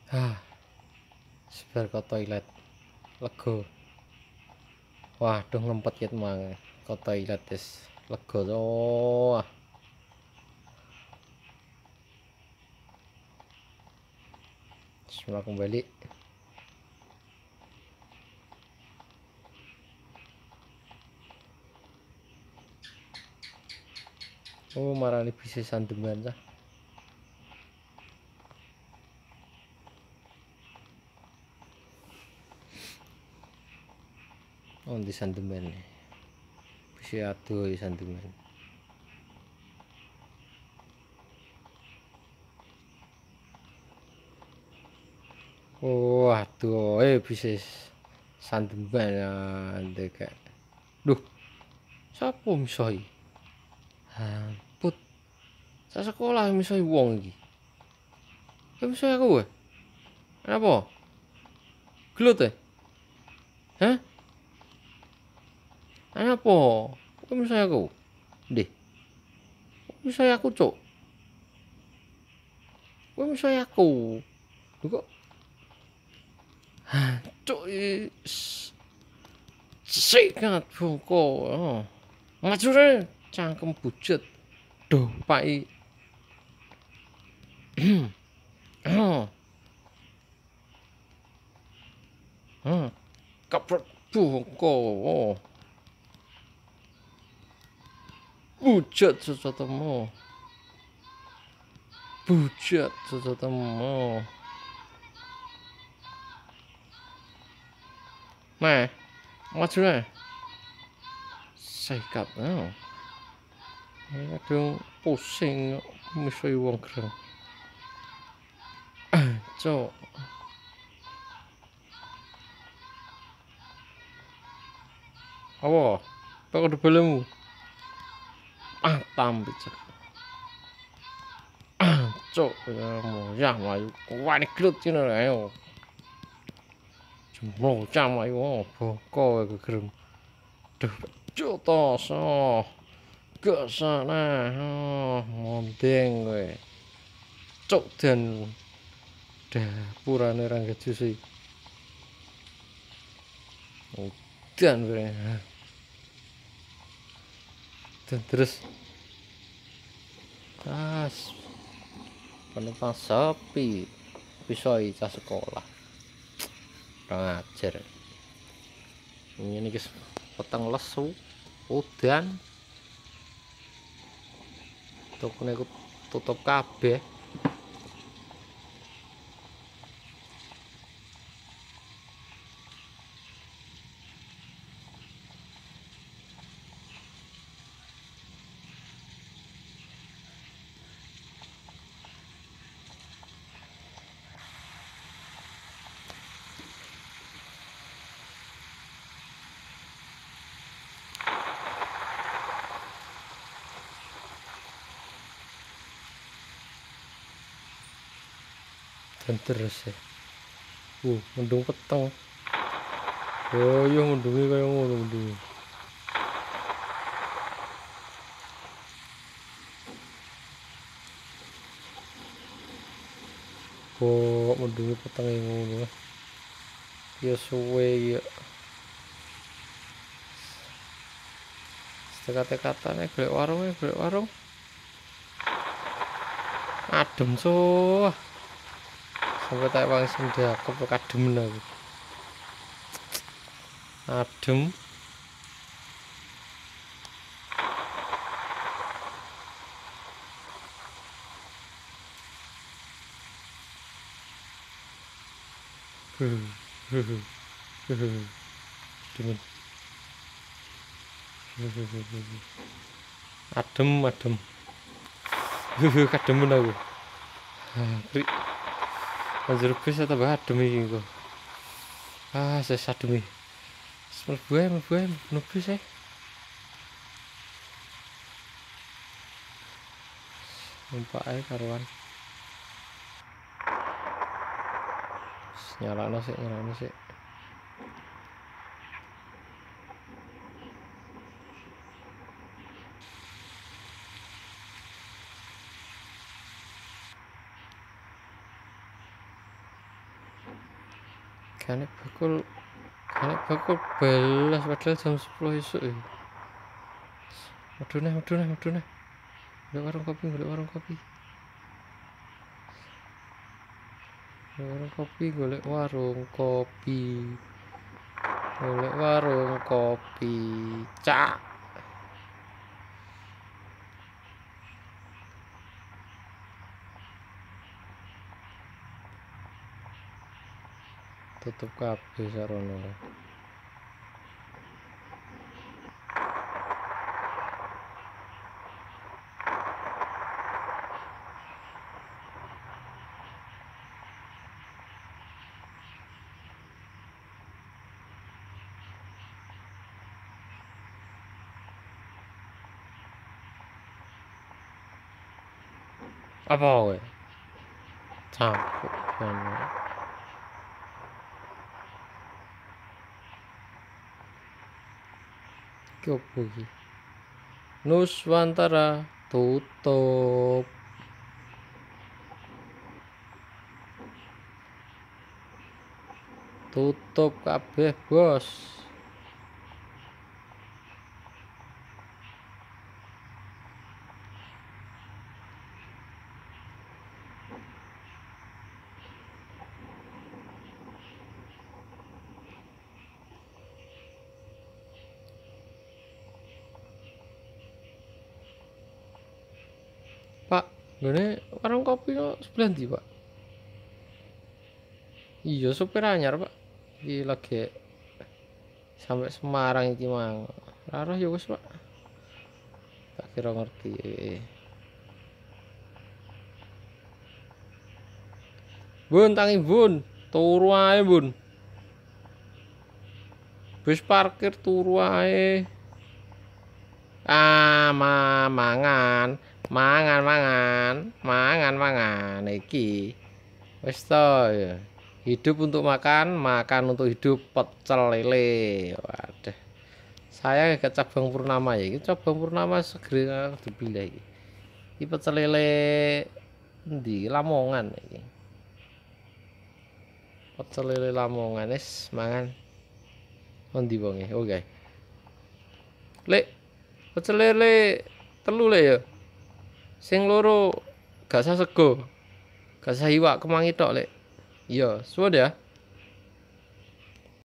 Sebar ke toilet lega. Waduh ngempet ket mang ke toilet wis lega to. Semua kembali. Oh marani bisa sandeman cah. Oh di sandeman bisa aduh di sandeman. Oh aduh bisa sandeman ya ndek. Duh sapa misoi? Put sa sekolah misoi wong iki. Misoi aku wae. Kenapa? Gelut ya? Hah? Apa? Kok misoi aku? Deh. Misoi aku, Cuk. Kok misoi aku? Lho kok Cuk sikat bongko. Ngajure cangkem bujet. Duh, pai. Kaprek bongko. Bujet sesuatumu. Bujet sesuatumu. Nah, ngajure sikat. Kadang pusing misoi wong gereng. Cuk. Apa? Kok udah belum? Tampi cek. Cuk, ya mlayu. Wani glut cina ayo. Jemlo cam ayo boko gerem. Duh, cuk tos. Ke sana. Mondeng kowe. Cuk dan dapurane Rangga Jusi. Dan kowe. Dan terus penumpang sepi pisoi cah sekolah kurang ajar ini guys peteng lesu udan tokone tutup kabeh dan terus ya mendung peteng oh iya mendungnya kayak ngono mendung kok mendungnya peteng yang ngono ya suwe ya kata-katanya golek warung adem so sampai tak langsung dia kadem aku adem adem kademen aku anjir bis tambah adem iki kok saya adem iki mlebu bis numpak ae karuan nyalakno sik Gak bakul belas padahal jam 10 esuk ya. Medun neh. Golek warung kopi. Golek warung kopi. Cak. Tutup kabeh sarono. Apa kowe? Campur banget. Ki opo iki? Nuswantara tutup. Tutup kabeh, Bos. Pak, gini warung kopi no sebelah ndi, Pak? Iya, sopir anyar, Pak. Iki lagi sampai Semarang iki mang. Raro ya wis, Pak. Tak kira ngerti. Bun, tangi bun. Turu ae, Bun. Bis parkir turu ae. Mangan iki wis to ya. Hidup untuk makan, makan untuk hidup, pecel lele. Waduh, saya agak cabang purnama ya, ini cabang purnama segera dipilih iki. Iki pecel lele di Lamongan iki. Pecel lele Lamongan wis mangan endi wonge. Oke. Lek pecel lele telu le ya. Sing loro gak usah sego. Gak usah iwak kemangi tok, Lek. Iya, suwun ya.